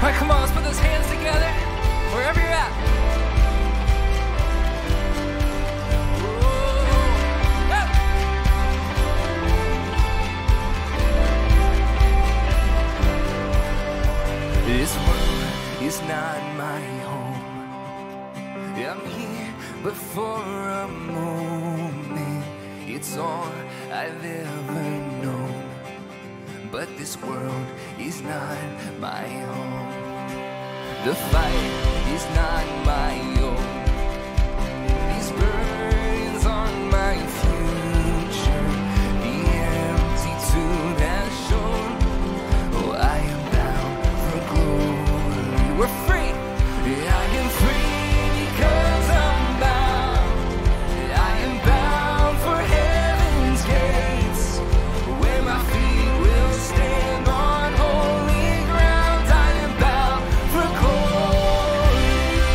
right, come on, let's put those hands together, wherever you're at. This world is not my home. I'm here but for a moment. It's all I've ever known. But this world is not my home. The fight is not my own. These burdens on my future, the empty tomb has shown. Oh, I am bound for glory. We're free. I am free because I'm bound. I am bound for heaven's gates, where my feet will stand on holy ground. I am bound for glory.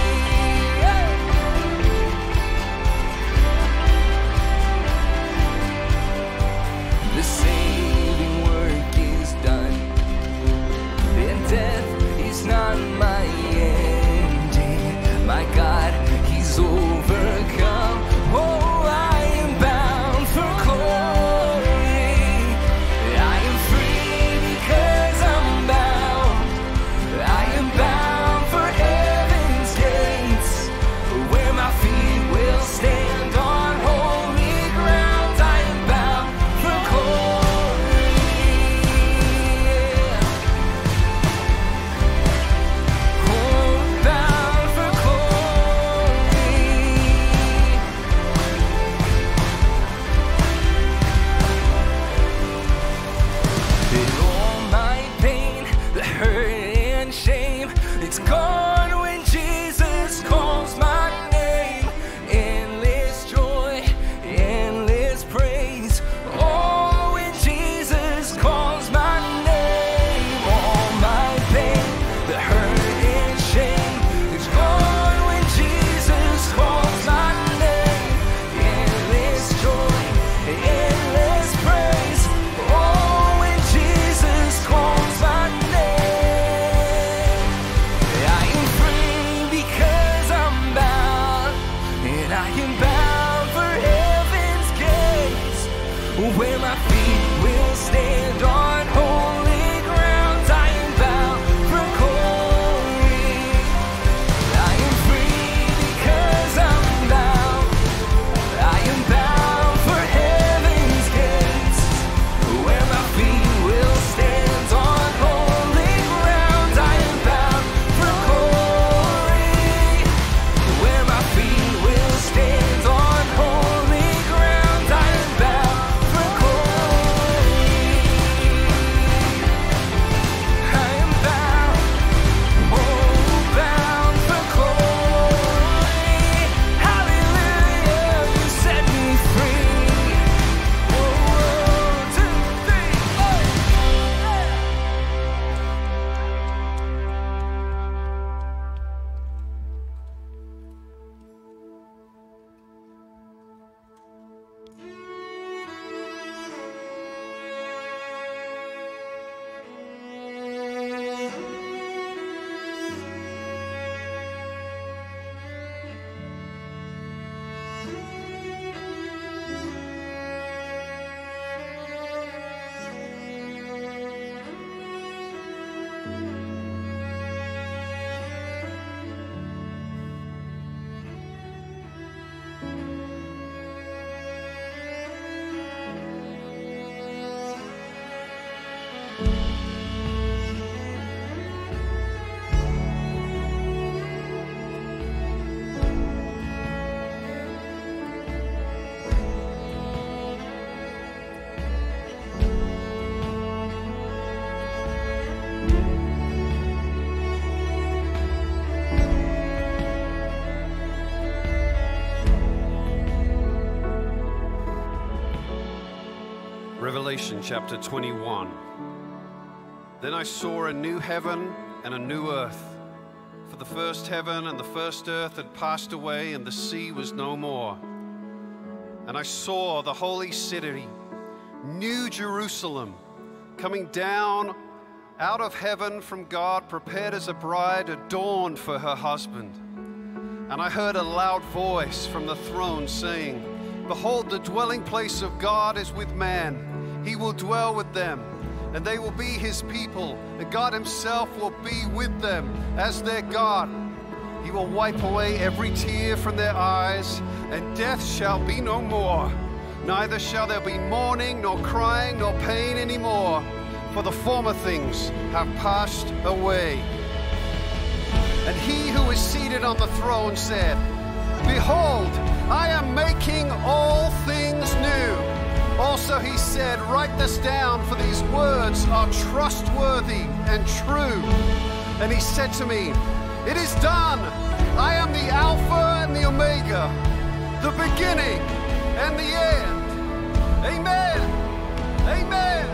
The saving work is done, and death is not my ending. My God, He's overcome. Oh, I am bound for glory. I am free because I'm bound. I am bound for heaven's gates, where my feet will stand on holy ground. I am bound for glory. Oh, bound for glory. And all my pain, the hurt and shame, it's gone when Jesus calls my name. Endless joy, endless praise. Oh, when Jesus calls my name. All my pain, the hurt and shame, it's gone when Jesus calls my name. Endless joy, endless praise. Oh, when Jesus calls my name. I am free because I'm bound, and I am bound for heaven's gates, where my feet will stand on holy ground. I am bound for glory. I am free because I'm bound. I am bound for heaven's gates, where my feet will stand on holy ground. I am bound for glory, where my feet will stand on holy ground. I am bound for glory. I am bound, oh, bound for glory. Hallelujah, you set me free. Oh, 1, 2, 3, Revelation chapter 21. Then I saw a new heaven and a new earth. For the first heaven and the first earth had passed away, and the sea was no more. And I saw the holy city, New Jerusalem, coming down out of heaven from God, prepared as a bride adorned for her husband. And I heard a loud voice from the throne saying, "Behold, the dwelling place of God is with man. He will dwell with them, and they will be his people, and God himself will be with them as their God. He will wipe away every tear from their eyes, and death shall be no more. Neither shall there be mourning, nor crying, nor pain anymore, for the former things have passed away." And he who is seated on the throne said, "Behold, I am making all things new." Also he said, "Write this down, for these words are trustworthy and true." And he said to me, "It is done. I am the Alpha and the Omega, the beginning and the end. Amen. Amen."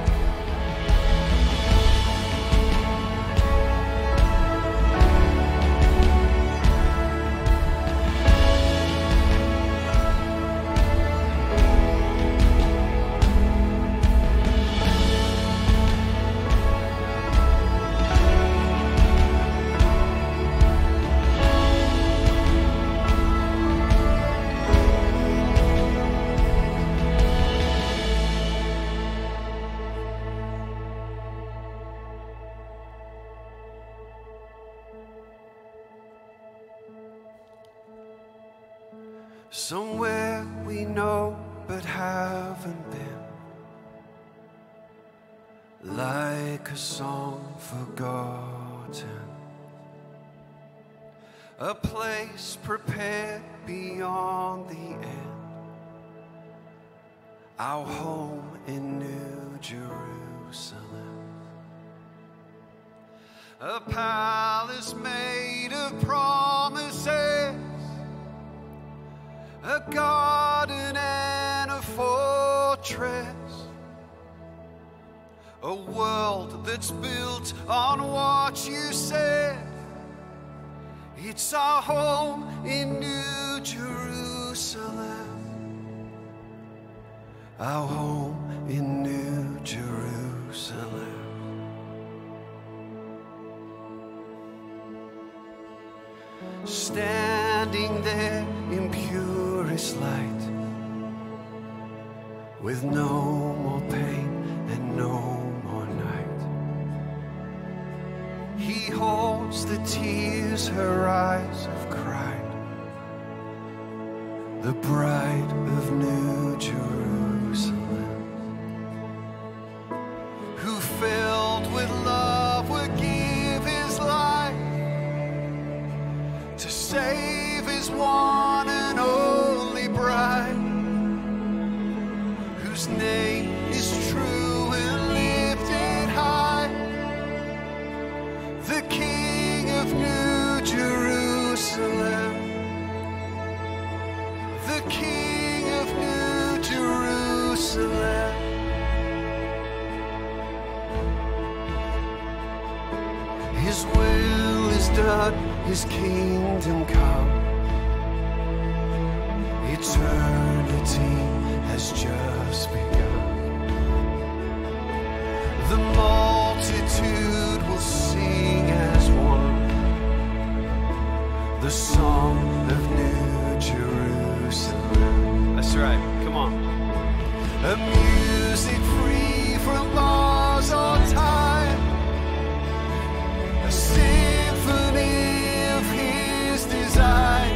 Somewhere we know but haven't been, like a song forgotten, a place prepared beyond the end, our home in New Jerusalem, a palace made of promises, a garden and a fortress, a world that's built on what you said. It's our home in New Jerusalem, our home in New Jerusalem. Standing there in purest light, with no more pain and no more night. He holds the tears her eyes have cried, the bride of New Jerusalem, who filled with love would give his life to save his one and only bride, whose name is true and lifted high, the King of New Jerusalem, the King of New Jerusalem. His will is done, his kingdom come. Eternity has just begun. The multitude will sing as one, the song of New Jerusalem. That's right, come on. A music free from laws or time, a symphony of his design.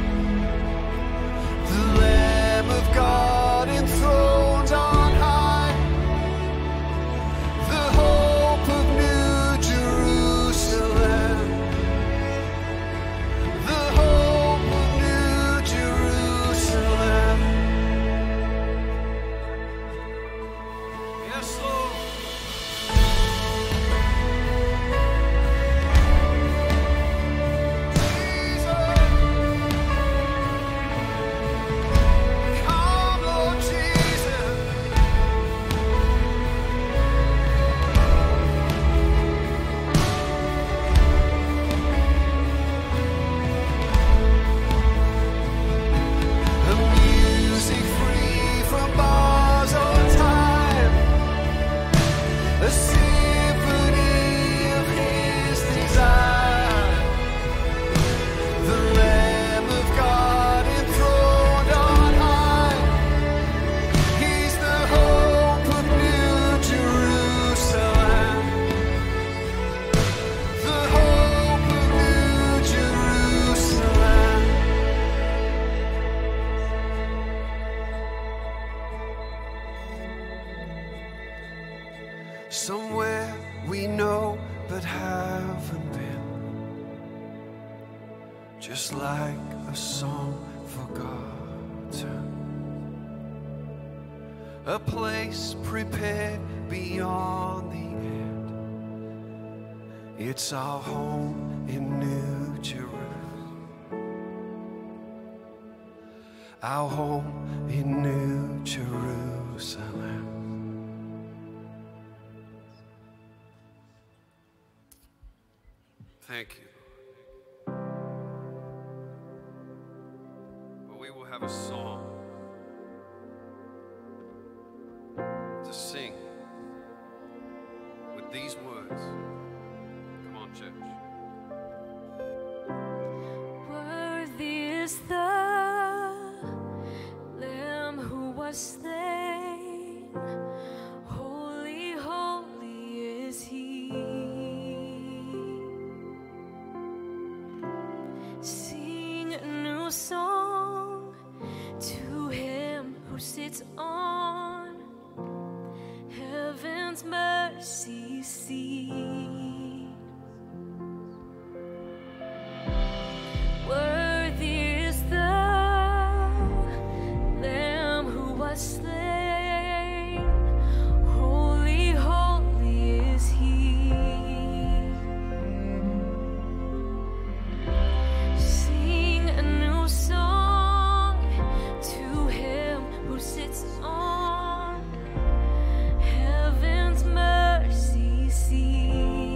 The Lamb of God enthroned on high, the whole where we know but haven't been, just like a song forgotten, a place prepared beyond the end. It's our home in New Jerusalem, our home in New Jerusalem. Thank you. But we will have a song to sing with these words. Come on, church. Worthy is the Lamb who was slain. Holy, holy is He. Sing a new song to Him who sits on heaven's mercy seat. Worthy is the Lamb who was slain. Holy, holy is He. Sing a new song to Him who sits on heaven's mercy seat.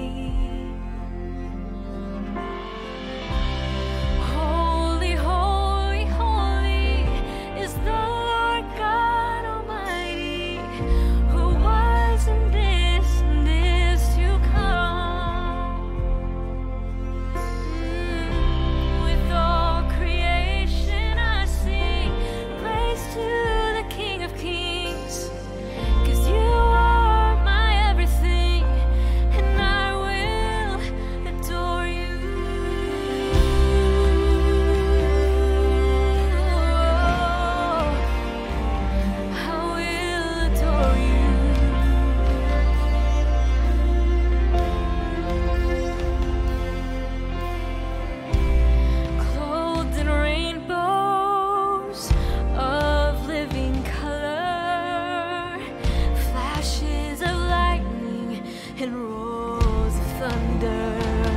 Holy, holy, holy is the Lord God Almighty, who was and is to come. With all creation I sing praise to the King of Kings, 'cause you are my everything, and I will adore you. I will adore you. Clothed in rainbows of living color, flashes of lightning and roars of thunder.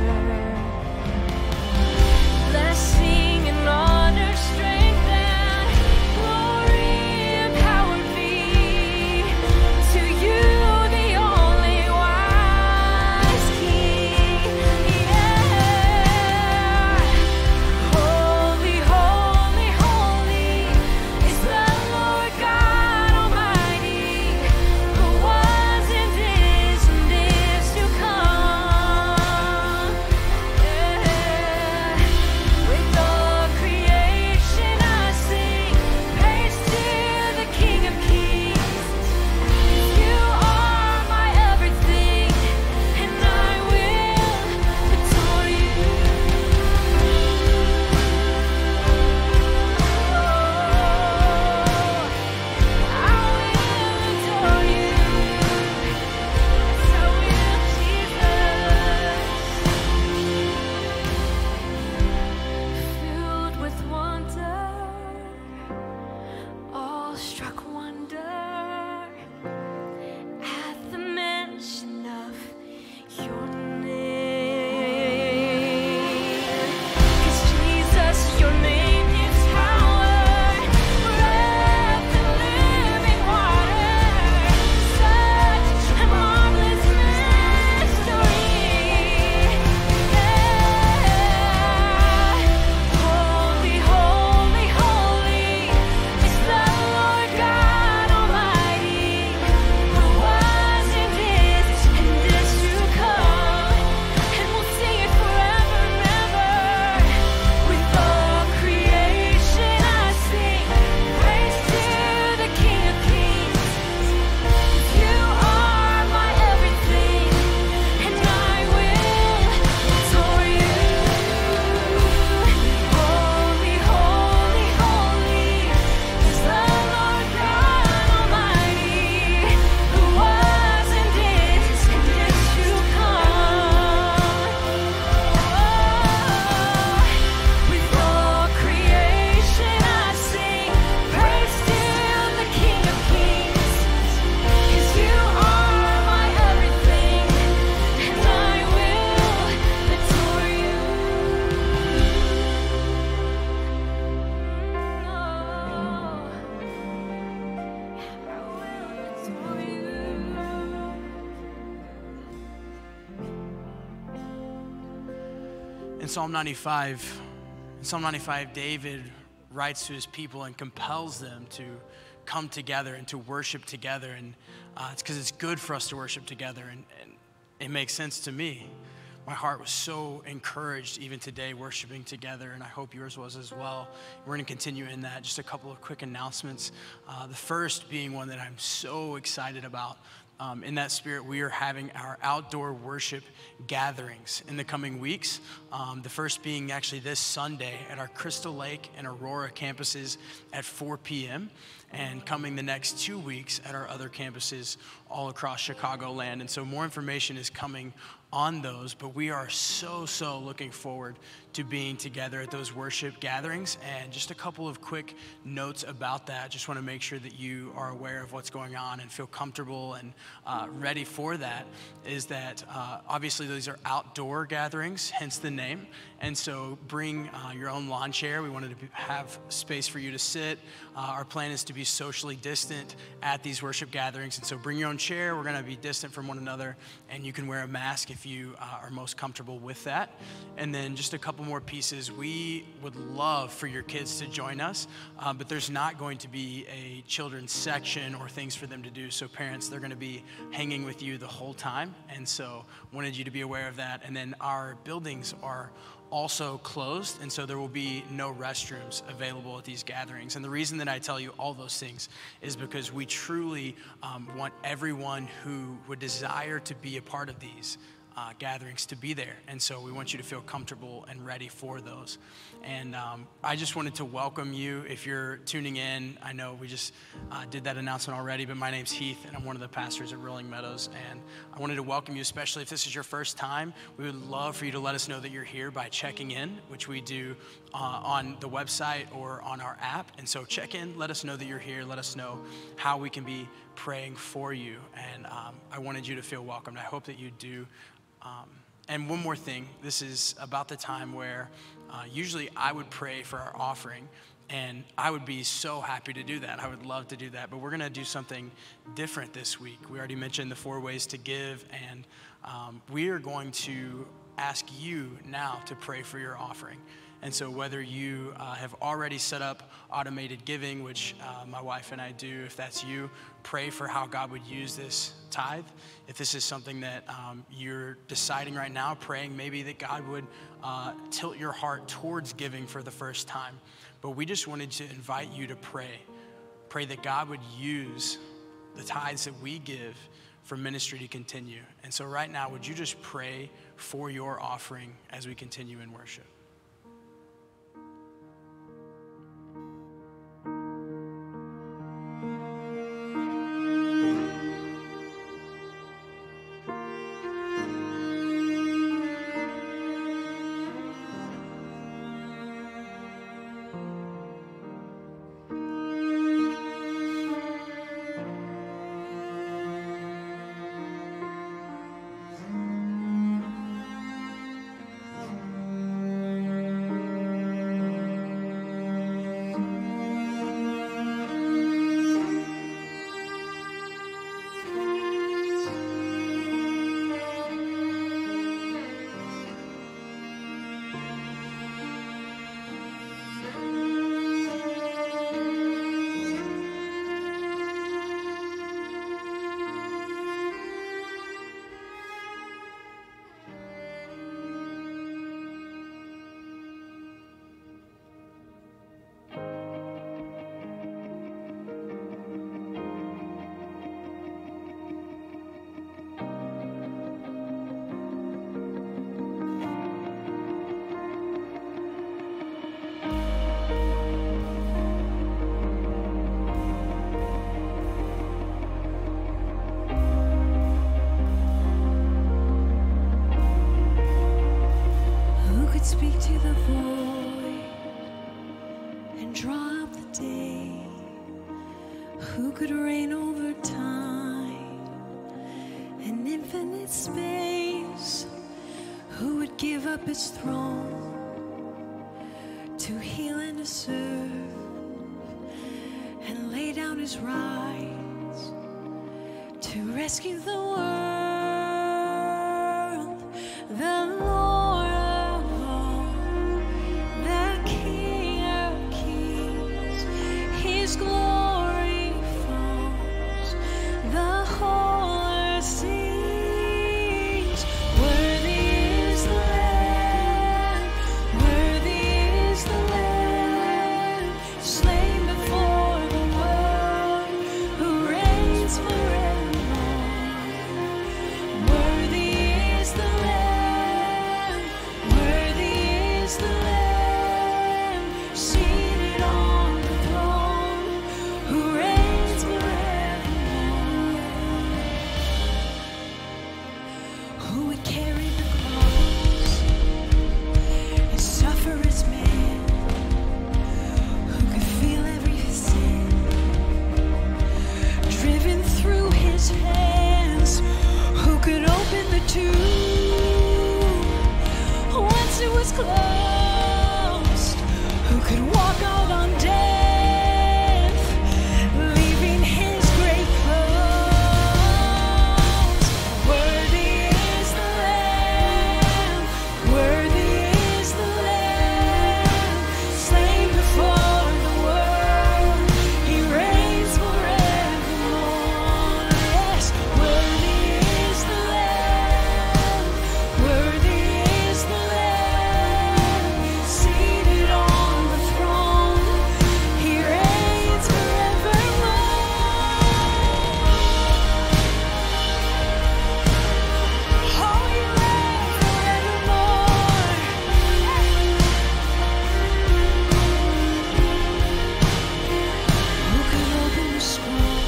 Blessing and honor, strength and glory and power be to you, the only wise King. Yeah. Holy, holy, holy is the Lord God Almighty, who was and is to come. In Psalm 95, David writes to his people and compels them to come together and to worship together. And it's because it's good for us to worship together. And it makes sense to me. My heart was so encouraged even today worshiping together, and I hope yours was as well. We're going to continue in that. Just a couple of quick announcements. The first being one that I'm so excited about. In that spirit, we are having our outdoor worship gatherings in the coming weeks. The first being actually this Sunday at our Crystal Lake and Aurora campuses at 4 p.m. and coming the next 2 weeks at our other campuses all across Chicagoland. And so more information is coming on those, but we are so looking forward to being together at those worship gatherings. And just a couple of quick notes about that. Just want to make sure that you are aware of what's going on and feel comfortable and ready for that, is that obviously these are outdoor gatherings, hence the name. And so bring your own lawn chair. We wanted to have space for you to sit. Our plan is to be socially distant at these worship gatherings. And so bring your own chair. We're going to be distant from one another, and you can wear a mask if you are most comfortable with that. And then just a couple more pieces. We would love for your kids to join us, but there's not going to be a children's section or things for them to do. So parents, they're going to be hanging with you the whole time. And so wanted you to be aware of that. And then our buildings are also closed, and so there will be no restrooms available at these gatherings. And the reason that I tell you all those things is because we truly want everyone who would desire to be a part of these gatherings to be there. And so we want you to feel comfortable and ready for those. And I just wanted to welcome you if you're tuning in. I know we just did that announcement already, but my name's Heath, and I'm one of the pastors at Rolling Meadows. And I wanted to welcome you, especially if this is your first time. We would love for you to let us know that you're here by checking in, which we do on the website or on our app. And so check in, let us know that you're here, let us know how we can be praying for you. And I wanted you to feel welcomed. I hope that you do. And one more thing, this is about the time where usually I would pray for our offering, and I would be so happy to do that. I would love to do that, but we're gonna do something different this week. We already mentioned the 4 ways to give, and we are going to ask you now to pray for your offering. And so whether you have already set up automated giving, which my wife and I do, if that's you, pray for how God would use this tithe. If this is something that you're deciding right now, praying maybe that God would tilt your heart towards giving for the first time. But we just wanted to invite you to pray that God would use the tithes that we give for ministry to continue. And so right now, would you just pray for your offering as we continue in worship? Who could reign over time and infinite space? Who would give up his throne to heal and to serve and lay down his rights to rescue the world? The Lord of all carried the cross and suffer as man, who could feel every sin driven through his hands, who could open the tomb once it was closed, who could walk out on death, leaving his grave closed. Worthy is the Lamb, worthy is the Lamb, slain before the world, he reigns forevermore. Yes, worthy is the Lamb, worthy is the Lamb, seated on the throne, he reigns forevermore. Oh, he reigns forevermore. Who could open the scroll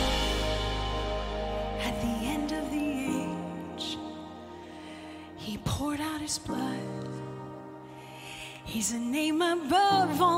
at the end of the age? He poured out his blood. He's a name above all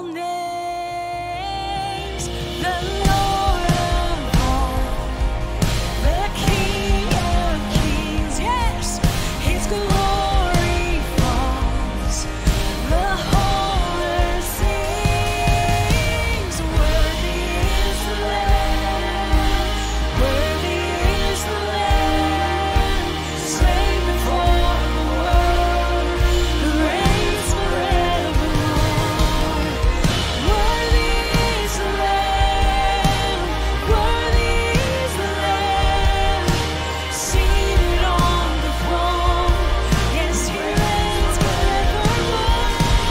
names. The Lord of all, the King of kings. Yes, his glory falls. The whole earth sings. Worthy is the Lamb, worthy is the Lamb, slain before the world, who reigns forevermore. Worthy is the Lamb, worthy is the Lamb, seated on the throne. Yes, he reigns forevermore.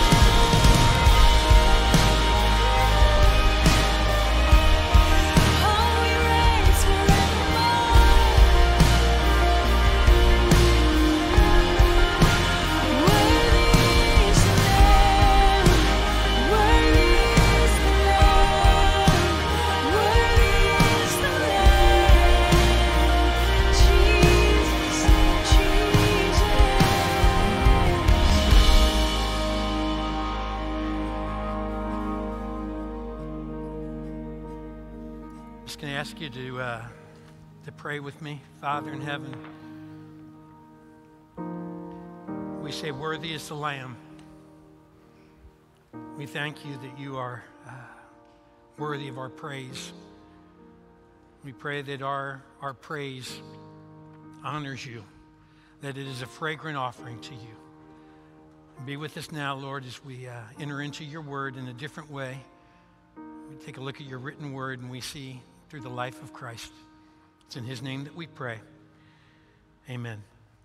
Oh, he reigns forevermore. Worthy is the Lamb, worthy is the Lamb, worthy is the Lamb. Jesus, Jesus. Just going to ask you to pray with me. Father in heaven, we say, worthy is the Lamb. We thank you that you are worthy of our praise. We pray that our praise honors you, that it is a fragrant offering to you. Be with us now, Lord, as we enter into your word in a different way. We take a look at your written word and we see through the life of Christ. It's in his name that we pray. Amen.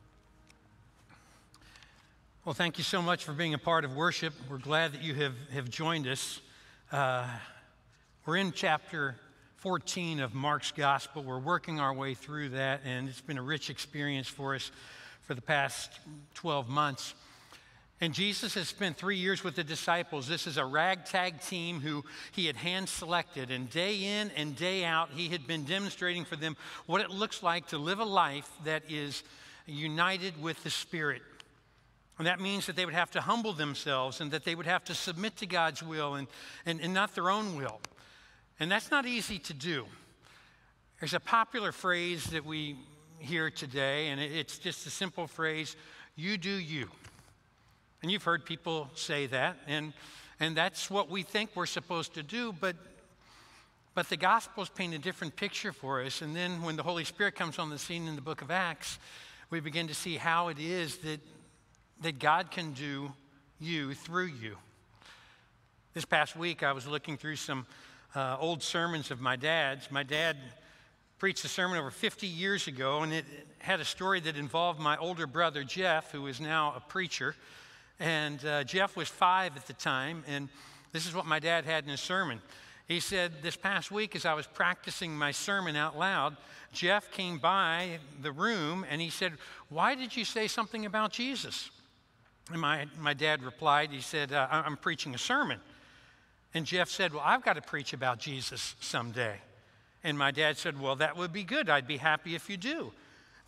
Well, thank you so much for being a part of worship. We're glad that you have joined us. We're in chapter 14 of Mark's Gospel. We're working our way through that, and it's been a rich experience for us for the past 12 months. And Jesus has spent 3 years with the disciples. This is a ragtag team who he had hand-selected, and day in and day out, he had been demonstrating for them what it looks like to live a life that is united with the Spirit. And that means that they would have to humble themselves and that they would have to submit to God's will and not their own will. And that's not easy to do. There's a popular phrase that we hear today, and it's just a simple phrase, you do you. And you've heard people say that, and that's what we think we're supposed to do, but the Gospels paint a different picture for us. And then when the Holy Spirit comes on the scene in the book of Acts, we begin to see how it is that God can do you through you. This past week, I was looking through some old sermons of my dad's. My dad preached a sermon over 50 years ago, and it had a story that involved my older brother, Jeff, who is now a preacher. And Jeff was 5 at the time, and this is what my dad had in his sermon. He said, this past week as I was practicing my sermon out loud, Jeff came by the room and he said, why did you say something about Jesus? And my dad replied, he said, I'm preaching a sermon. And Jeff said, well, I've got to preach about Jesus someday. And my dad said, well, that would be good. I'd be happy if you do.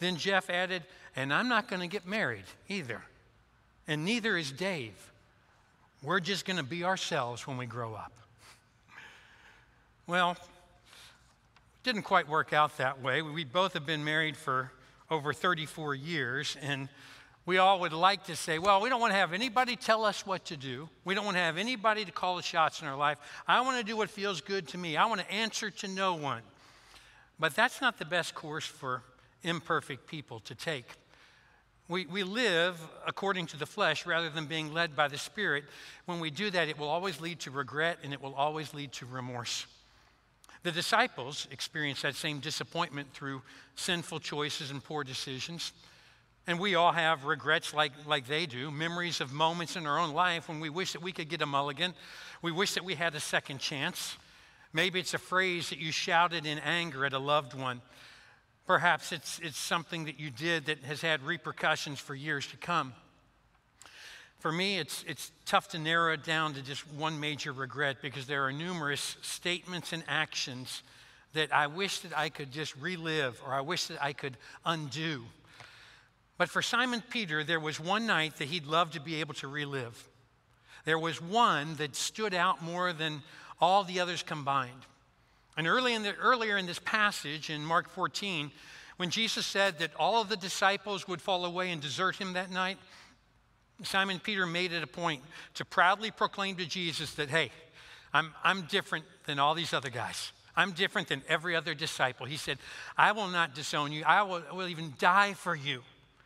Then Jeff added, and I'm not going to get married either. And neither is Dave. We're just going to be ourselves when we grow up. Well, it didn't quite work out that way. We both have been married for over 34 years, and we all would like to say, well, we don't want to have anybody tell us what to do. We don't want to have anybody to call the shots in our life. I want to do what feels good to me. I want to answer to no one. But that's not the best course for imperfect people to take. We live according to the flesh rather than being led by the Spirit. When we do that, it will always lead to regret and it will always lead to remorse. The disciples experienced that same disappointment through sinful choices and poor decisions. And we all have regrets like they do, memories of moments in our own life when we wish that we could get a mulligan. We wish that we had a second chance. Maybe it's a phrase that you shouted in anger at a loved one. Perhaps it's something that you did that has had repercussions for years to come. For me, it's tough to narrow it down to just one major regret because there are numerous statements and actions that I wish that I could just relive or I wish that I could undo. But for Simon Peter, there was one night that he'd love to be able to relive. There was one that stood out more than all the others combined. And earlier in this passage in Mark 14, when Jesus said that all of the disciples would fall away and desert him that night, Simon Peter made it a point to proudly proclaim to Jesus that, hey, I'm different than all these other guys. I'm different than every other disciple. He said, I will not disown you. I will even die for you.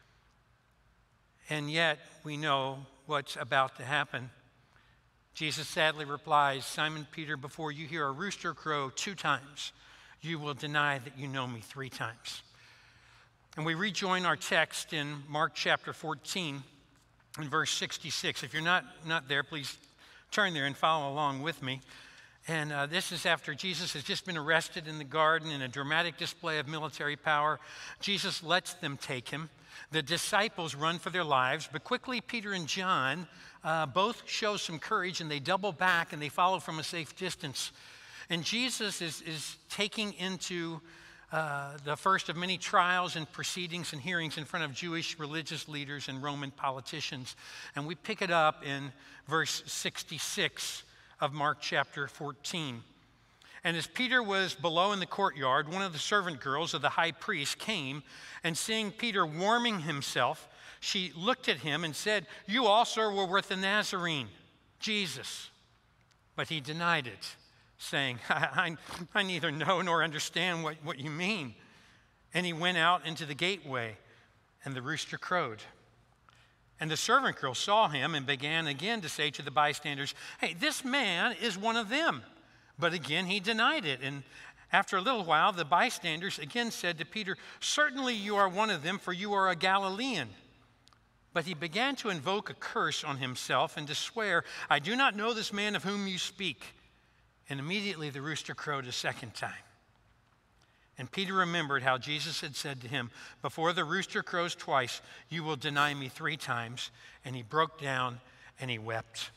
And yet we know what's about to happen. Jesus sadly replies, Simon Peter, before you hear a rooster crow 2 times, you will deny that you know me 3 times. And we rejoin our text in Mark chapter 14 in verse 66. If you're not there, please turn there and follow along with me. And this is after Jesus has just been arrested in the garden in a dramatic display of military power. Jesus lets them take him. The disciples run for their lives, but quickly Peter and John both show some courage and they double back and they follow from a safe distance. And Jesus is taking into the first of many trials and proceedings and hearings in front of Jewish religious leaders and Roman politicians. And we pick it up in verse 66 of Mark chapter 14. And as Peter was below in the courtyard, one of the servant girls of the high priest came, and seeing Peter warming himself, she looked at him and said, you also were with the Nazarene, Jesus. But he denied it, saying, I neither know nor understand what you mean. And he went out into the gateway, and the rooster crowed. And the servant girl saw him and began again to say to the bystanders, hey, this man is one of them. But again he denied it. And after a little while, the bystanders again said to Peter, certainly you are one of them, for you are a Galilean. But he began to invoke a curse on himself and to swear, I do not know this man of whom you speak. And immediately the rooster crowed a second time. And Peter remembered how Jesus had said to him, before the rooster crows twice, you will deny me 3 times. And he broke down and he wept.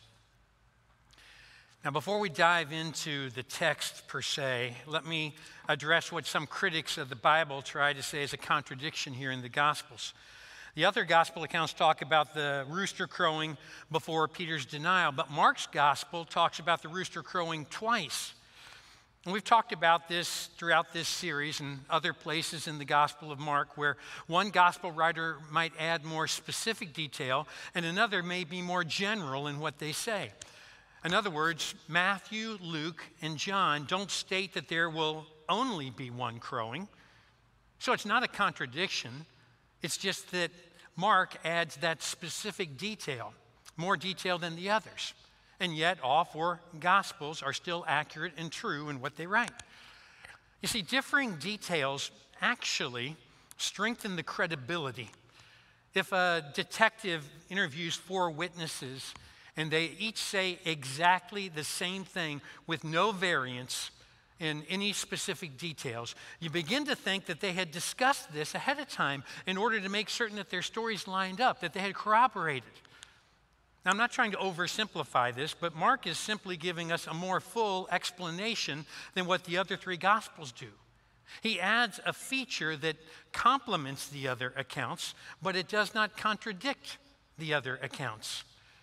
Now, before we dive into the text per se, let me address what some critics of the Bible try to say is a contradiction here in the Gospels. The other Gospel accounts talk about the rooster crowing before Peter's denial, but Mark's Gospel talks about the rooster crowing twice. And we've talked about this throughout this series and other places in the Gospel of Mark where one Gospel writer might add more specific detail and another may be more general in what they say. In other words, Matthew, Luke, and John don't state that there will only be one crowing. So it's not a contradiction. It's just that Mark adds that specific detail, more detail than the others. And yet all 4 Gospels are still accurate and true in what they write. You see, differing details actually strengthen the credibility. If a detective interviews 4 witnesses and they each say exactly the same thing with no variance in any specific details, you begin to think that they had discussed this ahead of time in order to make certain that their stories lined up, that they had corroborated. Now, I'm not trying to oversimplify this, but Mark is simply giving us a more full explanation than what the other 3 Gospels do. He adds a feature that complements the other accounts, but it does not contradict the other accounts.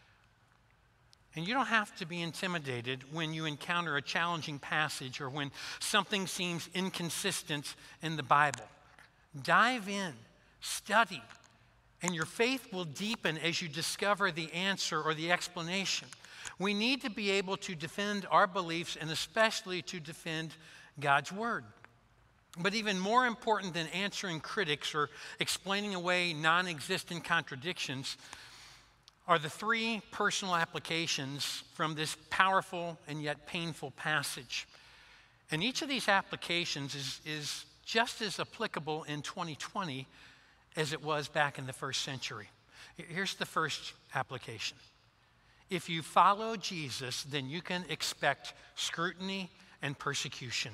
And you don't have to be intimidated when you encounter a challenging passage or when something seems inconsistent in the Bible. Dive in, study, and your faith will deepen as you discover the answer or the explanation. We need to be able to defend our beliefs and especially to defend God's Word. But even more important than answering critics or explaining away non-existent contradictions are the three personal applications from this powerful and yet painful passage. And each of these applications is just as applicable in 2020 as it was back in the first century. Here's the first application. If you follow Jesus, then you can expect scrutiny and persecution.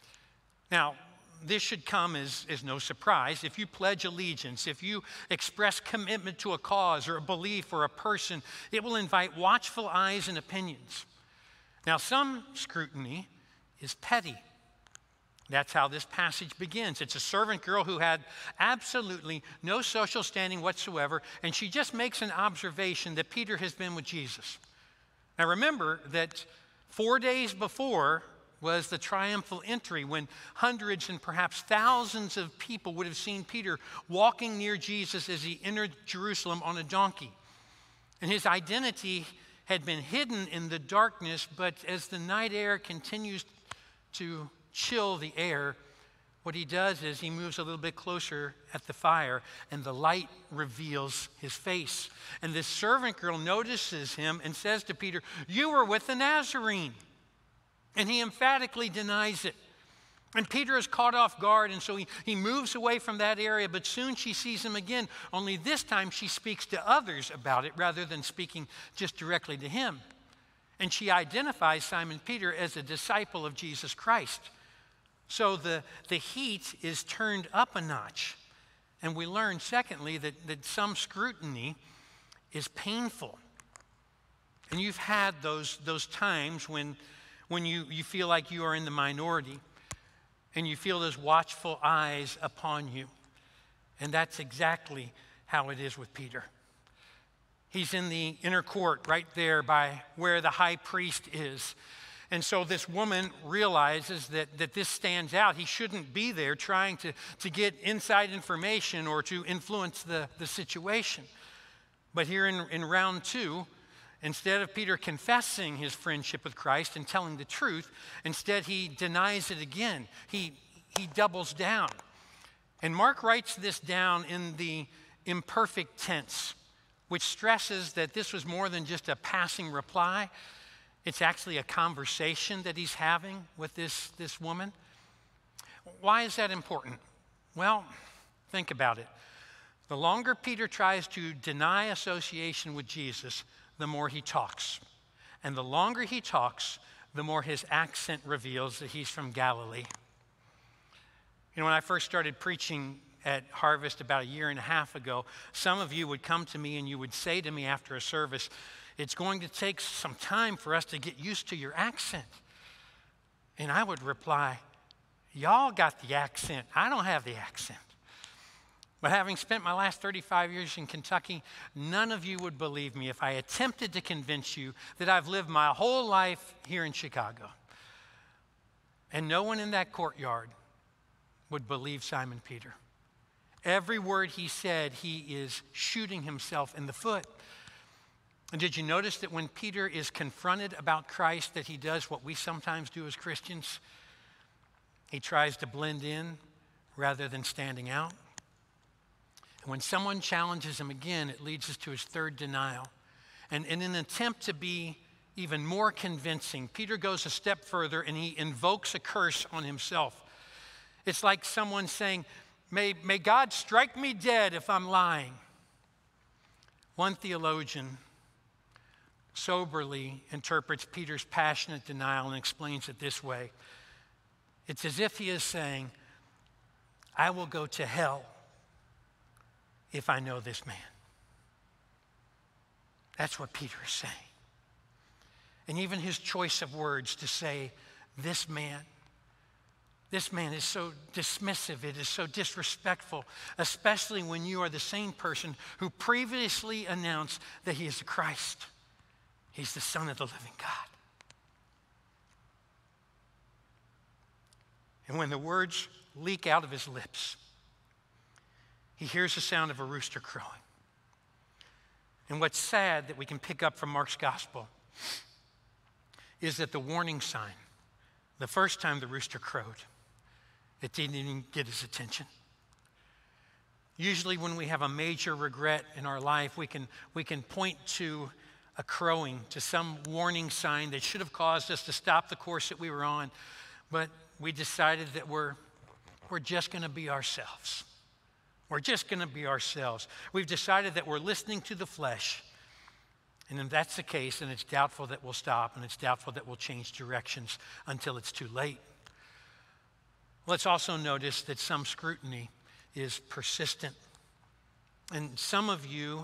Now, this should come as no surprise. If you pledge allegiance, if you express commitment to a cause or a belief or a person, it will invite watchful eyes and opinions. Now, some scrutiny is petty. That's how this passage begins. It's a servant girl who had absolutely no social standing whatsoever, and she just makes an observation that Peter has been with Jesus. Now, remember that 4 days before was the triumphal entry when hundreds and perhaps thousands of people would have seen Peter walking near Jesus as he entered Jerusalem on a donkey. And his identity had been hidden in the darkness, but as the night air continues to chill the air, what he does is he moves a little bit closer at the fire and the light reveals his face. And this servant girl notices him and says to Peter, "You were with the Nazarene." And he emphatically denies it. And Peter is caught off guard, and so he moves away from that area, but soon she sees him again, only this time she speaks to others about it rather than speaking just directly to him. And she identifies Simon Peter as a disciple of Jesus Christ. So the heat is turned up a notch. And we learn, secondly, that some scrutiny is painful. And you've had those times when you feel like you are in the minority and you feel those watchful eyes upon you. And that's exactly how it is with Peter. He's in the inner court right there by where the high priest is. And so this woman realizes that this stands out. He shouldn't be there trying to get inside information or to influence the situation. But here in round two, instead of Peter confessing his friendship with Christ and telling the truth, instead he denies it again. He doubles down. And Mark writes this down in the imperfect tense, which stresses that this was more than just a passing reply. It's actually a conversation that he's having with this woman. Why is that important? Well, think about it. The longer Peter tries to deny association with Jesus, the more he talks. And the longer he talks, the more his accent reveals that he's from Galilee. You know, when I first started preaching at Harvest about 1.5 years ago, some of you would come to me and you would say to me after a service, "It's going to take some time for us to get used to your accent." And I would reply, "Y'all got the accent. I don't have the accent." But having spent my last 35 years in Kentucky, none of you would believe me if I attempted to convince you that I've lived my whole life here in Chicago. And no one in that courtyard would believe Simon Peter. Every word he said, he is shooting himself in the foot. And did you notice that when Peter is confronted about Christ, that he does what we sometimes do as Christians? He tries to blend in rather than standing out. And when someone challenges him again, it leads us to his third denial. And in an attempt to be even more convincing, Peter goes a step further and he invokes a curse on himself. It's like someone saying, may God strike me dead if I'm lying. One theologian soberly interprets Peter's passionate denial and explains it this way. It's as if he is saying, "I will go to hell if I know this man." That's what Peter is saying. And even his choice of words to say, "this man," This man is so dismissive. It is so disrespectful, especially when you are the same person who previously announced that he is the Christ. He's the Son of the living God. And when the words leak out of his lips, he hears the sound of a rooster crowing. And what's sad that we can pick up from Mark's gospel is that the warning sign, the first time the rooster crowed, it didn't even get his attention. Usually when we have a major regret in our life, we can point to a crowing, to some warning sign that should have caused us to stop the course that we were on. But we decided that we're just going to be ourselves. We're just going to be ourselves. We've decided that we're listening to the flesh. And if that's the case, then it's doubtful that we'll stop, and it's doubtful that we'll change directions until it's too late. Let's also notice that some scrutiny is persistent. And some of you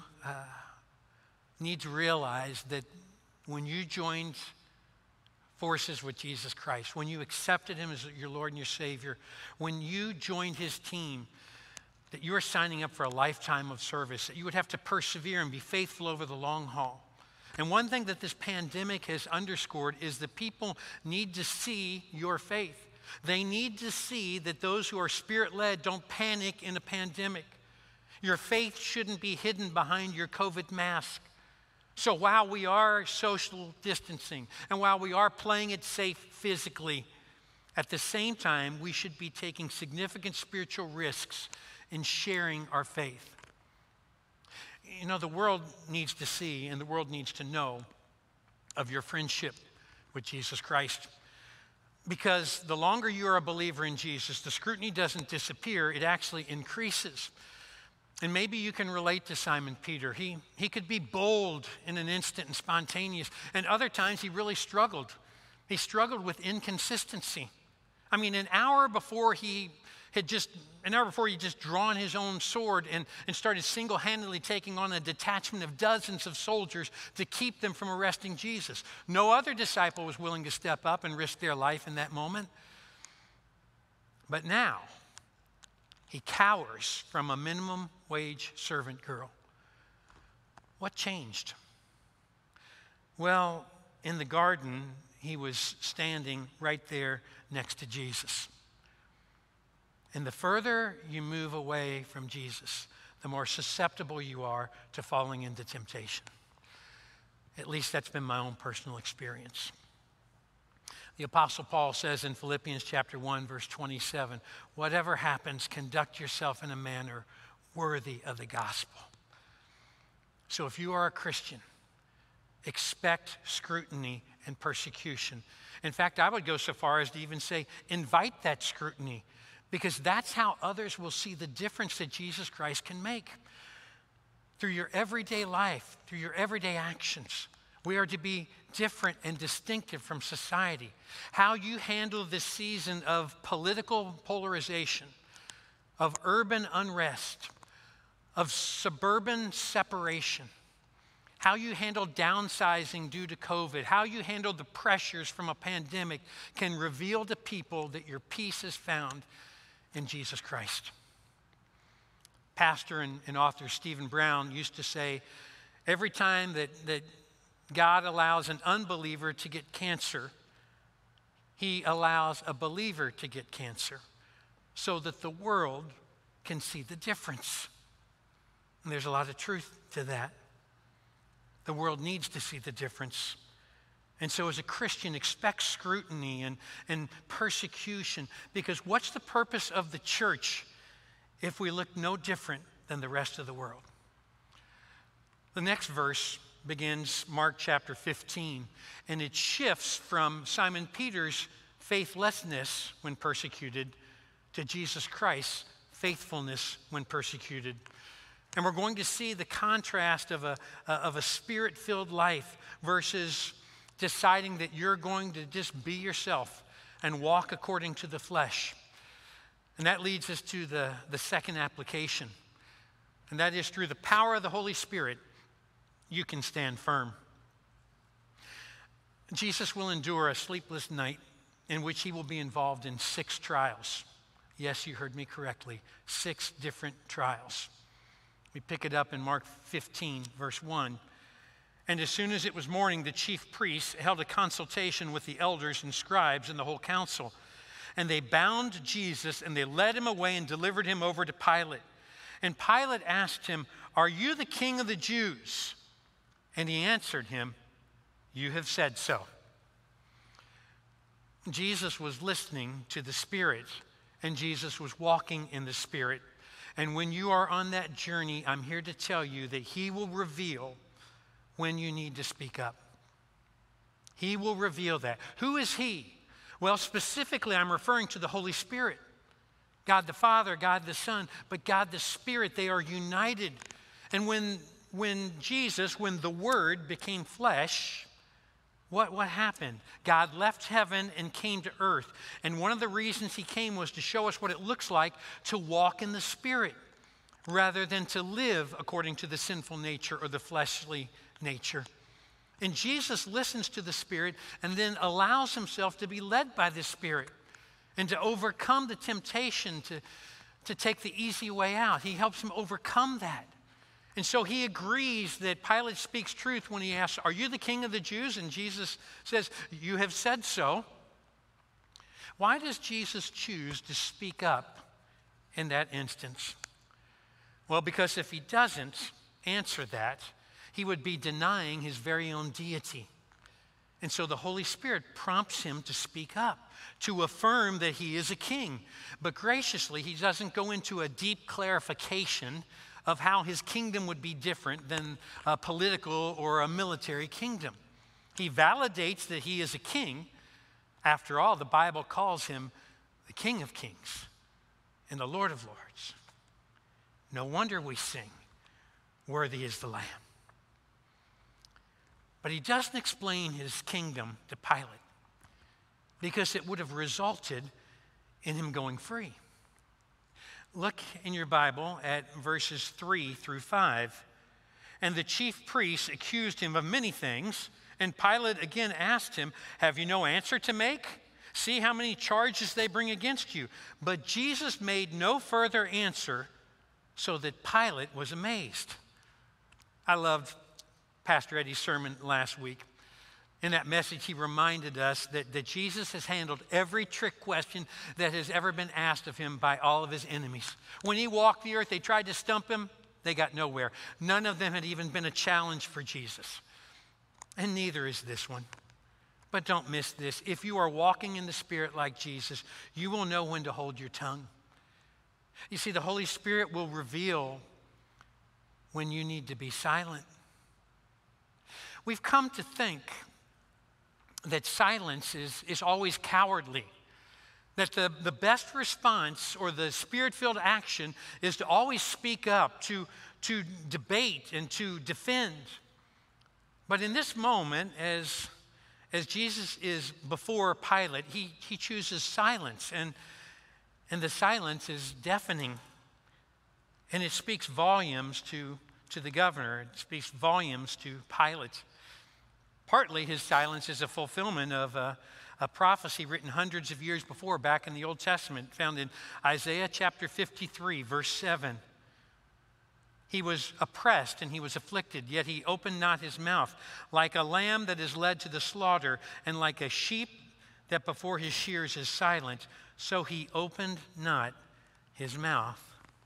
need to realize that when you joined forces with Jesus Christ, when you accepted him as your Lord and your Savior, when you joined his team, that you are signing up for a lifetime of service, that you would have to persevere and be faithful over the long haul. And one thing that this pandemic has underscored is that people need to see your faith. They need to see that those who are Spirit-led don't panic in a pandemic. Your faith shouldn't be hidden behind your COVID mask. So while we are social distancing and while we are playing it safe physically, at the same time, we should be taking significant spiritual risks in sharing our faith. You know, the world needs to see and the world needs to know of your friendship with Jesus Christ. Because the longer you're a believer in Jesus, the scrutiny doesn't disappear, it actually increases. And maybe you can relate to Simon Peter. He could be bold in an instant and spontaneous, and other times he really struggled. He struggled with inconsistency. I mean, an hour before he just drawn his own sword and started single-handedly taking on a detachment of dozens of soldiers to keep them from arresting Jesus. No other disciple was willing to step up and risk their life in that moment. But now, he cowers from a minimum wage servant girl. What changed? Well, in the garden, he was standing right there next to Jesus. And the further you move away from Jesus, the more susceptible you are to falling into temptation. At least that's been my own personal experience. The Apostle Paul says in Philippians chapter 1, verse 27, whatever happens, conduct yourself in a manner worthy of the gospel. So if you are a Christian, expect scrutiny and persecution. In fact, I would go so far as to even say, invite that scrutiny, because that's how others will see the difference that Jesus Christ can make. Through your everyday life, through your everyday actions, we are to be different and distinctive from society. How you handle this season of political polarization, of urban unrest, of suburban separation, how you handle downsizing due to COVID, how you handle the pressures from a pandemic can reveal to people that your peace is found in Jesus Christ. Pastor and author Stephen Brown used to say, every time that God allows an unbeliever to get cancer, he allows a believer to get cancer so that the world can see the difference. And there's a lot of truth to that. The world needs to see the difference. And so as a Christian, expect scrutiny and persecution, because what's the purpose of the church if we look no different than the rest of the world? The next verse begins Mark chapter 15, and it shifts from Simon Peter's faithlessness when persecuted to Jesus Christ's faithfulness when persecuted. And we're going to see the contrast of a spirit-filled life versus deciding that you're going to just be yourself and walk according to the flesh. And that leads us to the second application, and that is through the power of the Holy Spirit, you can stand firm. Jesus will endure a sleepless night in which he will be involved in 6 trials. Yes, you heard me correctly, 6 different trials. We pick it up in Mark 15, verse 1. And as soon as it was morning, the chief priests held a consultation with the elders and scribes and the whole council. And they bound Jesus, and they led him away and delivered him over to Pilate. And Pilate asked him, "Are you the king of the Jews?" And he answered him, "You have said so." Jesus was listening to the Spirit, and Jesus was walking in the Spirit. And when you are on that journey, I'm here to tell you that he will reveal when you need to speak up. He will reveal that. Who is he? Well, specifically, I'm referring to the Holy Spirit. God the Father, God the Son, but God the Spirit, they are united. And when the Word became flesh, what happened? God left heaven and came to earth. And one of the reasons he came was to show us what it looks like to walk in the Spirit rather than to live according to the sinful nature or the fleshly nature. And Jesus listens to the Spirit and then allows himself to be led by the Spirit and to overcome the temptation to take the easy way out. He helps him overcome that. And so he agrees that Pilate speaks truth when he asks, "Are you the king of the Jews?" And Jesus says, "You have said so." Why does Jesus choose to speak up in that instance? Well, because if he doesn't answer that, he would be denying his very own deity. And so the Holy Spirit prompts him to speak up, to affirm that he is a king. But graciously, he doesn't go into a deep clarification of how his kingdom would be different than a political or a military kingdom. He validates that he is a king. After all, the Bible calls him the King of Kings and the Lord of Lords. No wonder we sing, "Worthy is the Lamb." But he doesn't explain his kingdom to Pilate because it would have resulted in him going free. Look in your Bible at verses 3 through 5. And the chief priests accused him of many things. And Pilate again asked him, "Have you no answer to make? See how many charges they bring against you." But Jesus made no further answer, so that Pilate was amazed. I loved Pastor Eddie's sermon last week. In that message, he reminded us that Jesus has handled every trick question that has ever been asked of him by all of his enemies. When he walked the earth, they tried to stump him. They got nowhere. None of them had even been a challenge for Jesus. And neither is this one. But don't miss this. If you are walking in the Spirit like Jesus, you will know when to hold your tongue. You see, the Holy Spirit will reveal when you need to be silent. We've come to think that silence is always cowardly, that the best response or the Spirit-filled action is to always speak up, to debate and to defend. But in this moment, as Jesus is before Pilate, he chooses silence, and the silence is deafening, and it speaks volumes to the governor. It speaks volumes to Pilate. Partly his silence is a fulfillment of a prophecy written hundreds of years before, back in the Old Testament, found in Isaiah chapter 53, verse 7. He was oppressed and he was afflicted, yet he opened not his mouth. Like a lamb that is led to the slaughter, and like a sheep that before his shears is silent, so he opened not his mouth.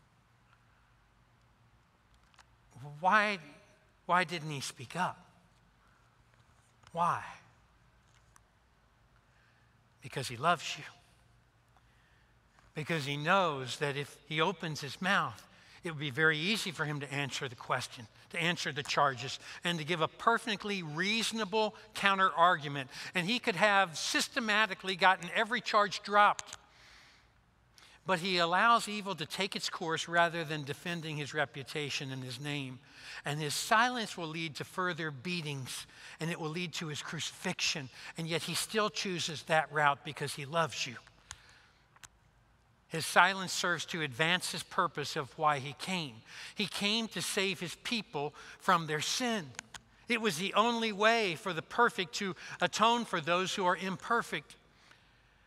Why didn't he speak up? Why? Because he loves you. Because he knows that if he opens his mouth, it would be very easy for him to answer the question, to answer the charges, and to give a perfectly reasonable counter-argument. And he could have systematically gotten every charge dropped. But he allows evil to take its course rather than defending his reputation and his name. And his silence will lead to further beatings, and it will lead to his crucifixion. And yet he still chooses that route because he loves you. His silence serves to advance his purpose of why he came. He came to save his people from their sin. It was the only way for the perfect to atone for those who are imperfect.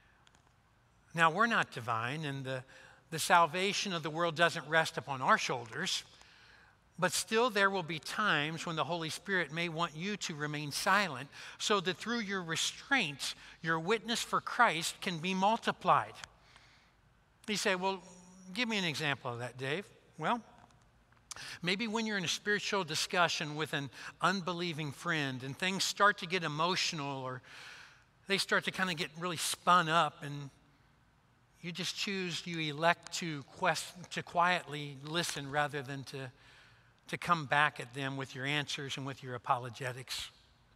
Now, we're not divine, and the salvation of the world doesn't rest upon our shoulders, but still there will be times when the Holy Spirit may want you to remain silent so that through your restraints, your witness for Christ can be multiplied. You say, well, give me an example of that, Dave. Well, maybe when you're in a spiritual discussion with an unbelieving friend and things start to get emotional or they start to kind of get really spun up and you elect to quietly listen rather than to come back at them with your answers and with your apologetics.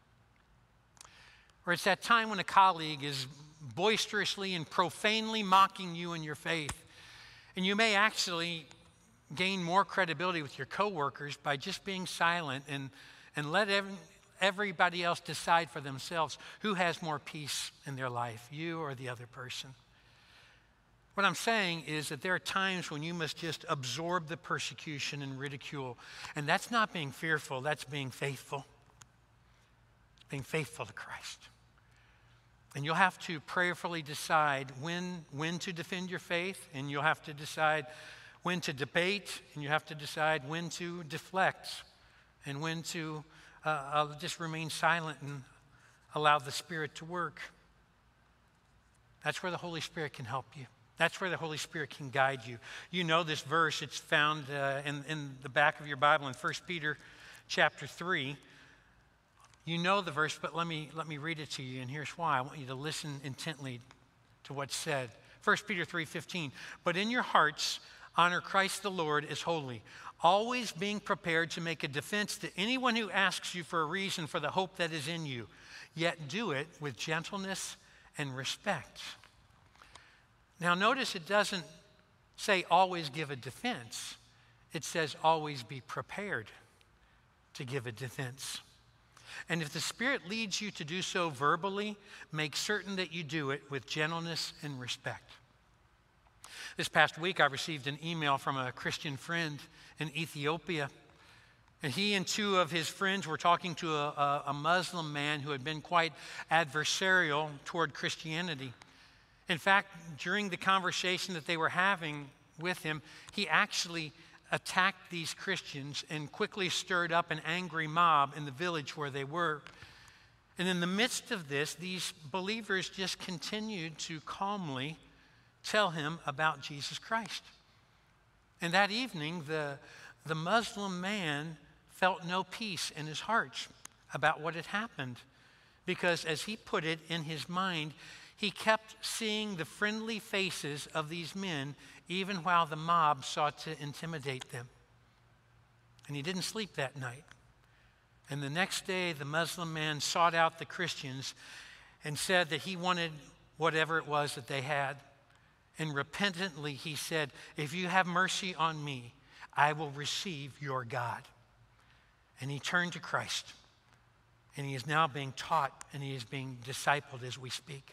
Or it's that time when a colleague is boisterously and profanely mocking you in your faith, and you may actually gain more credibility with your coworkers by just being silent and let everybody else decide for themselves who has more peace in their life, you or the other person. What I'm saying is that there are times when you must just absorb the persecution and ridicule. And that's not being fearful, that's being faithful. Being faithful to Christ. And you'll have to prayerfully decide when to defend your faith, and you'll have to decide when to debate, and you have to decide when to deflect, and when to just remain silent and allow the Spirit to work. That's where the Holy Spirit can help you. That's where the Holy Spirit can guide you. You know this verse. It's found in the back of your Bible in 1 Peter chapter 3. You know the verse, but let me read it to you, and here's why. I want you to listen intently to what's said. 1 Peter 3:15. But in your hearts, honor Christ the Lord as holy, always being prepared to make a defense to anyone who asks you for a reason for the hope that is in you, yet do it with gentleness and respect. Now notice it doesn't say always give a defense. It says always be prepared to give a defense. And if the Spirit leads you to do so verbally, make certain that you do it with gentleness and respect. This past week, I received an email from a Christian friend in Ethiopia. And he and two of his friends were talking to a Muslim man who had been quite adversarial toward Christianity. In fact, during the conversation that they were having with him, he actually attacked these Christians and quickly stirred up an angry mob in the village where they were. And in the midst of this, these believers just continued to calmly tell him about Jesus Christ. And that evening, the Muslim man felt no peace in his heart about what had happened, because as he put it in his mind, he kept seeing the friendly faces of these men even while the mob sought to intimidate them. And he didn't sleep that night. And the next day, the Muslim man sought out the Christians and said that he wanted whatever it was that they had. And repentantly he said, if you have mercy on me, I will receive your God. And he turned to Christ. And he is now being taught and he is being discipled as we speak.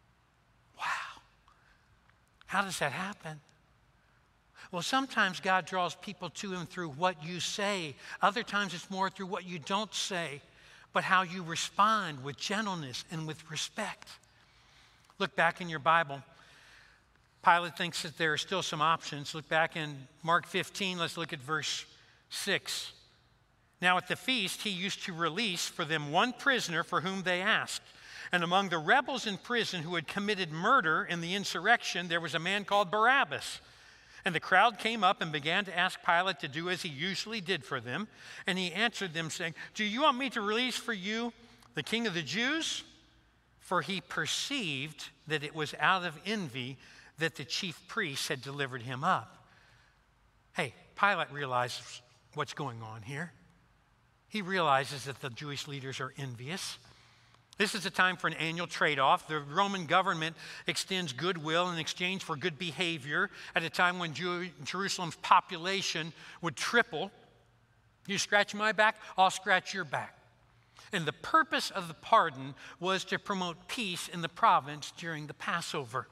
Wow. How does that happen? Well, sometimes God draws people to him through what you say. Other times it's more through what you don't say, but how you respond with gentleness and with respect. Look back in your Bible. Pilate thinks that there are still some options. Look back in Mark 15. Let's look at verse 6. Now at the feast, he used to release for them one prisoner for whom they asked. And among the rebels in prison who had committed murder in the insurrection, there was a man called Barabbas. And the crowd came up and began to ask Pilate to do as he usually did for them. And he answered them, saying, do you want me to release for you the king of the Jews? For he perceived that it was out of envy that the chief priests had delivered him up. Hey, Pilate realizes what's going on here. He realizes that the Jewish leaders are envious. This is a time for an annual trade-off. The Roman government extends goodwill in exchange for good behavior at a time when Jerusalem's population would triple. You scratch my back, I'll scratch your back. And the purpose of the pardon was to promote peace in the province during the Passover.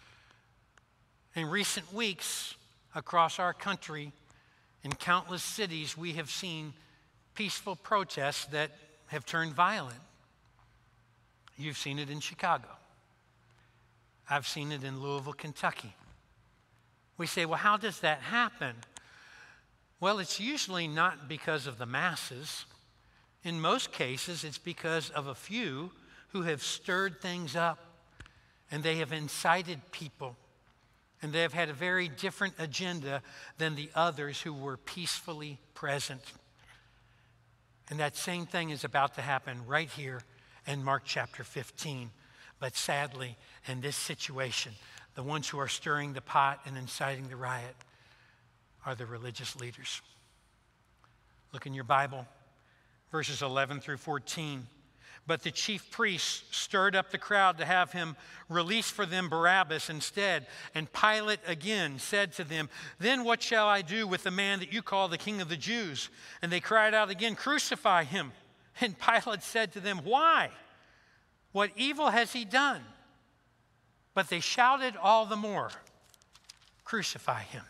In recent weeks, across our country, in countless cities, we have seen peaceful protests that have turned violent. You've seen it in Chicago. I've seen it in Louisville, Kentucky. We say, well, how does that happen? Well, it's usually not because of the masses. In most cases, it's because of a few who have stirred things up, and they have incited people, and they have had a very different agenda than the others who were peacefully present. And that same thing is about to happen right here in Mark chapter 15. But sadly, in this situation, the ones who are stirring the pot and inciting the riot are the religious leaders. Look in your Bible, verses 11 through 14. But the chief priests stirred up the crowd to have him release for them Barabbas instead. And Pilate again said to them, "Then what shall I do with the man that you call the King of the Jews?" And they cried out again, "Crucify him." And Pilate said to them, "Why? What evil has he done?" But they shouted all the more, "Crucify him."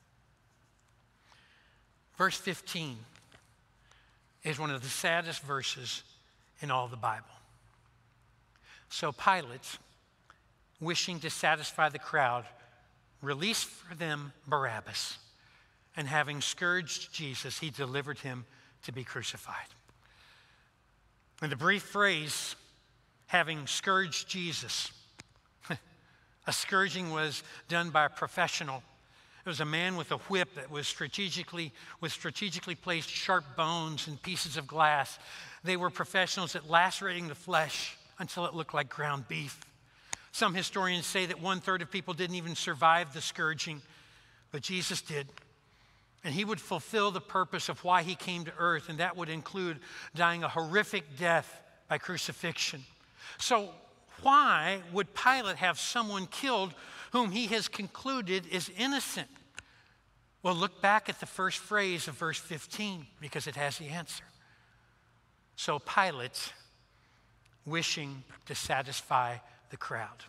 Verse 15 is one of the saddest verses in all the Bible. So Pilate, wishing to satisfy the crowd, released for them Barabbas, and having scourged Jesus, he delivered him to be crucified. And the brief phrase, having scourged Jesus, a scourging was done by a professional. It was a man with a whip that was strategically placed sharp bones and pieces of glass. They were professionals at lacerating the flesh until it looked like ground beef. Some historians say that 1/3 of people didn't even survive the scourging, but Jesus did. And he would fulfill the purpose of why he came to earth, and that would include dying a horrific death by crucifixion. So why would Pilate have someone killed whom he has concluded is innocent? Well, look back at the first phrase of verse 15 because it has the answer. So Pilate, wishing to satisfy the crowd.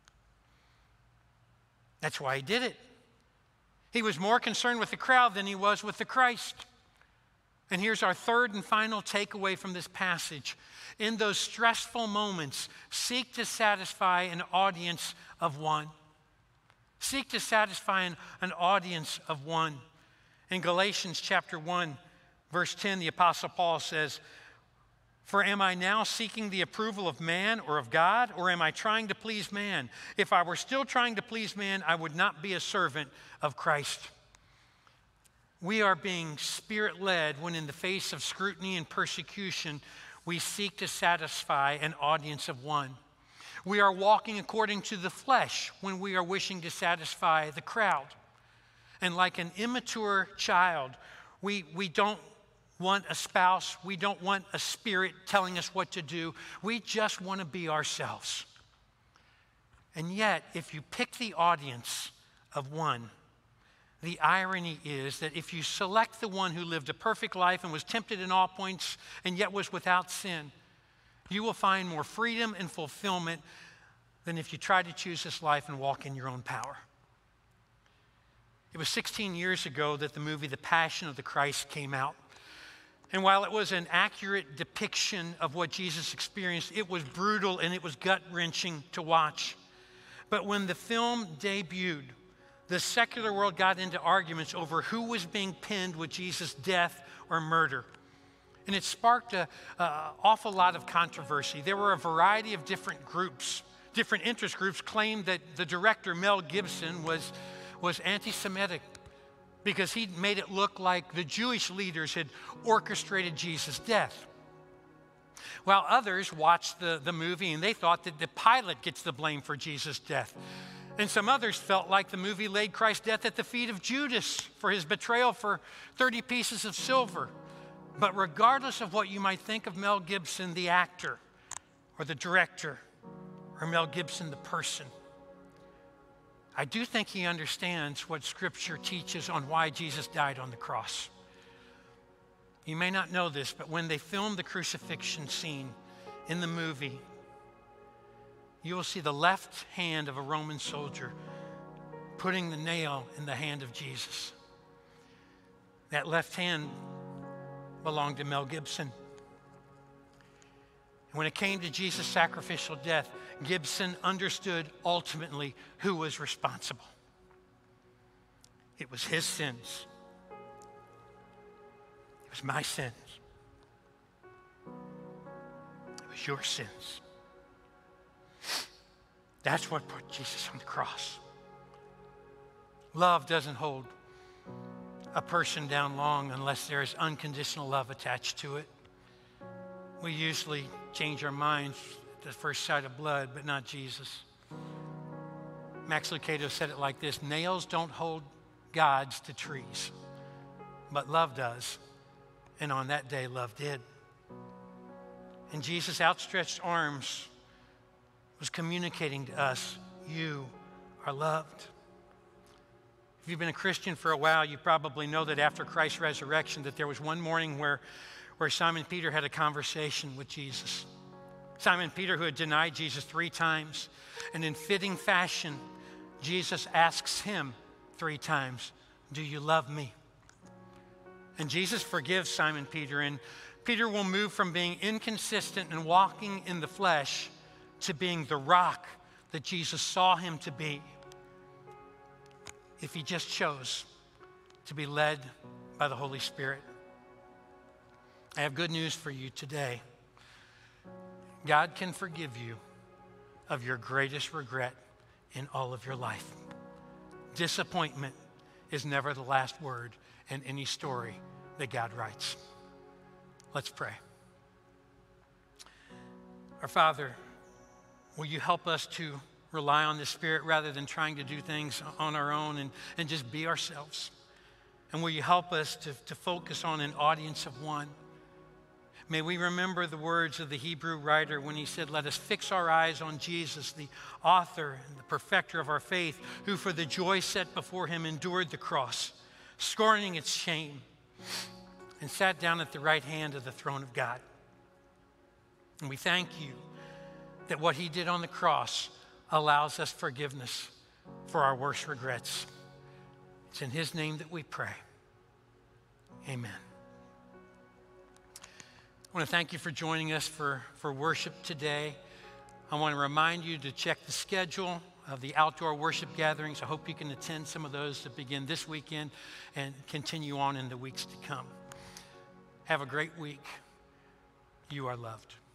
That's why he did it. He was more concerned with the crowd than he was with the Christ. And here's our third and final takeaway from this passage. In those stressful moments, seek to satisfy an audience of one. Seek to satisfy an audience of one. In Galatians chapter 1, verse 10, the Apostle Paul says, "For am I now seeking the approval of man or of God, or am I trying to please man? If I were still trying to please man, I would not be a servant of Christ." We are being Spirit-led when in the face of scrutiny and persecution, we seek to satisfy an audience of one. We are walking according to the flesh when we are wishing to satisfy the crowd. And like an immature child, we don't want a spouse. We don't want a spirit telling us what to do. We just want to be ourselves. And yet, if you pick the audience of one, the irony is that if you select the one who lived a perfect life and was tempted in all points and yet was without sin, you will find more freedom and fulfillment than if you try to choose this life and walk in your own power. It was 16 years ago that the movie The Passion of the Christ came out. And while it was an accurate depiction of what Jesus experienced, it was brutal and it was gut-wrenching to watch. But when the film debuted, the secular world got into arguments over who was being pinned with Jesus' death or murder. And it sparked an awful lot of controversy. There were a variety of different groups, different interest groups claimed that the director, Mel Gibson, was anti-Semitic because he made it look like the Jewish leaders had orchestrated Jesus' death. While others watched the movie and they thought that the Pilate gets the blame for Jesus' death. And some others felt like the movie laid Christ's death at the feet of Judas for his betrayal for 30 pieces of silver. But regardless of what you might think of Mel Gibson, the actor, or the director, or Mel Gibson, the person, I do think he understands what Scripture teaches on why Jesus died on the cross. You may not know this, but when they filmed the crucifixion scene in the movie, you will see the left hand of a Roman soldier putting the nail in the hand of Jesus. That left hand belonged to Mel Gibson. And When it came to Jesus' sacrificial death, Gibson understood ultimately who was responsible. It was his sins. It was my sins. It was your sins. That's what put Jesus on the cross. Love doesn't hold a person down long unless there is unconditional love attached to it. We usually change our minds at the first sight of blood, but not Jesus. Max Lucado said it like this: nails don't hold gods to trees, but love does. And on that day, love did. And Jesus' outstretched arms was communicating to us, you are loved. If you've been a Christian for a while, you probably know that after Christ's resurrection, that there was one morning where Simon Peter had a conversation with Jesus. Simon Peter, who had denied Jesus 3 times, and in fitting fashion, Jesus asks him 3 times, do you love me? And Jesus forgives Simon Peter, and Peter will move from being inconsistent and walking in the flesh to being the rock that Jesus saw him to be, if he just chose to be led by the Holy Spirit. I have good news for you today. God can forgive you of your greatest regret in all of your life. Disappointment is never the last word in any story that God writes. Let's pray. Our Father, will you help us to rely on the Spirit rather than trying to do things on our own and just be ourselves? And will you help us to focus on an audience of one? May we remember the words of the Hebrew writer when he said, let us fix our eyes on Jesus, the author and the perfecter of our faith, who for the joy set before him endured the cross, scorning its shame, and sat down at the right hand of the throne of God. And we thank you that what he did on the cross allows us forgiveness for our worst regrets. It's in his name that we pray. Amen. I want to thank you for joining us for worship today. I want to remind you to check the schedule of the outdoor worship gatherings. I hope you can attend some of those that begin this weekend and continue on in the weeks to come. Have a great week. You are loved.